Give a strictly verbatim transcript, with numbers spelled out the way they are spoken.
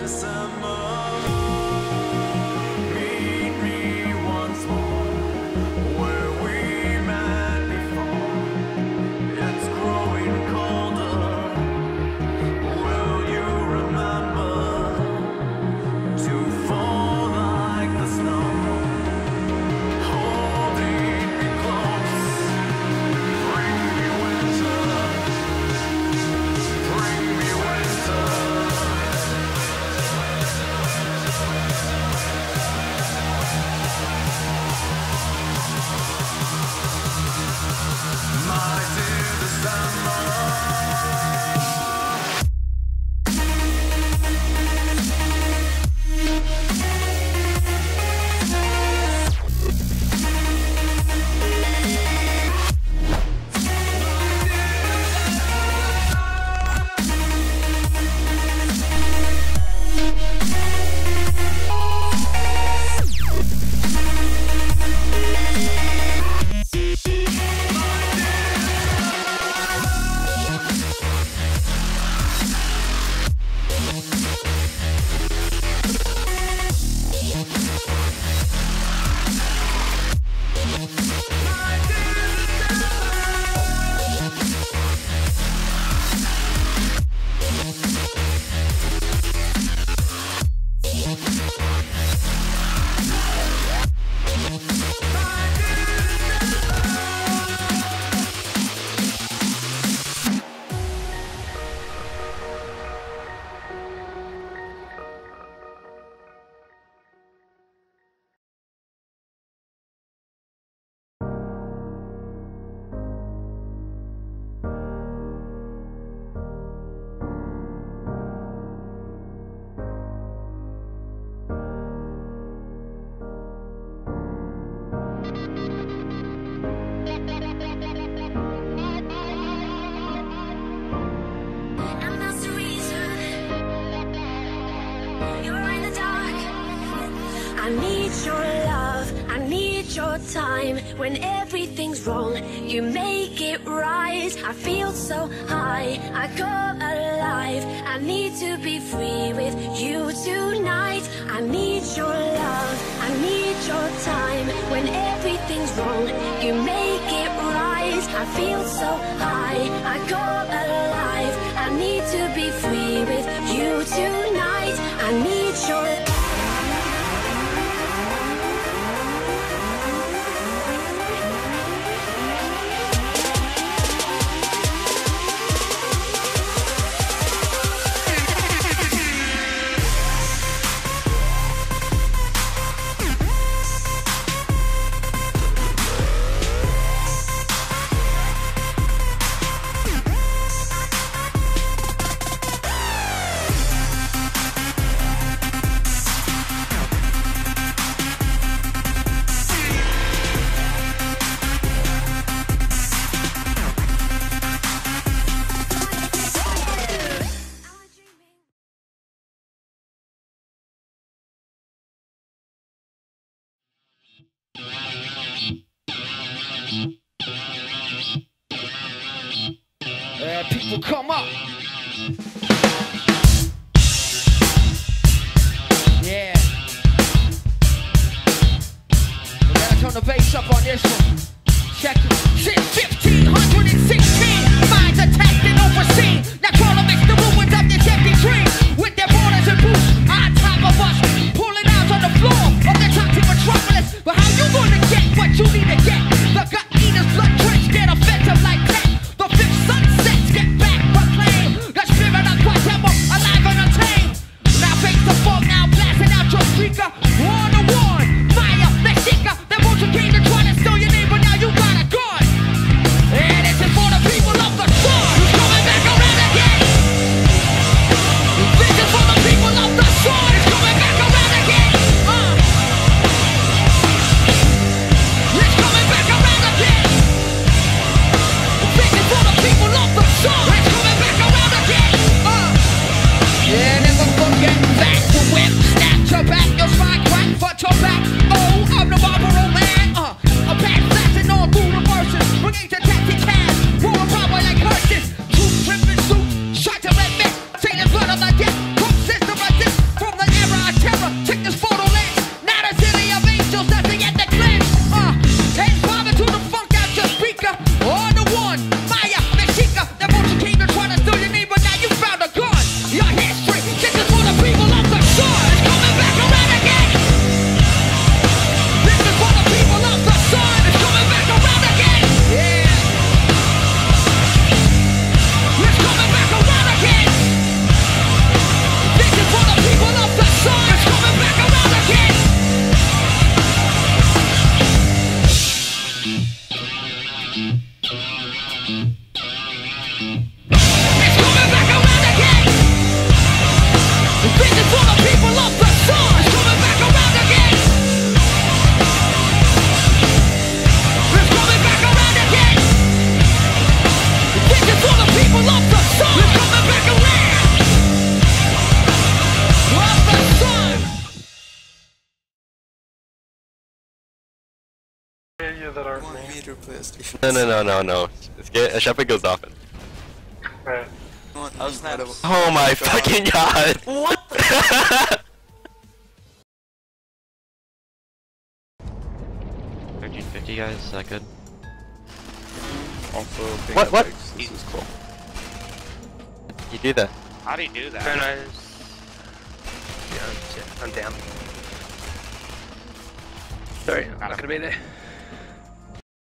I need your love, I need your time. When everything's wrong, you make it right. I feel so high, I come alive. I need to be free with you tonight. I need your love, I need your time. When everything's wrong, you make it right. I feel so high, I come alive. I need to be free with you tonight. I need your Uh, people come up. Yeah. We gotta turn the bass up on this one. Check it. Since fifteen sixteen, minds attacked and overseen. Now call them the ruins of this empty dream. With their borders and boots on top of us, pulling out on the floor of the toxic metropolis. But how you gonna get what you need to get? The gut eaters, blood drenched, get offensive like that. The fifth sunsets get back proclaimed. The spirit of Guatemala, alive and untamed. Now face the fog, now blasting out your speaker. One to one, fire, Mexica. They want to gain the try to steal your name, but now you got a gun. And this is for the people of the sun. Who's coming back you that aren't me. Me to PlayStation. No, no, no, no, no. It's get, a shepherd goes often. Right. Oh snap. Oh my fucking god! What? thirteen fifty guys, is that good? Also, What- what? Legs, this is cool. You do that. How do you do that? Very nice. Yeah, shit. I'm down. Sorry, I'm not gonna be there.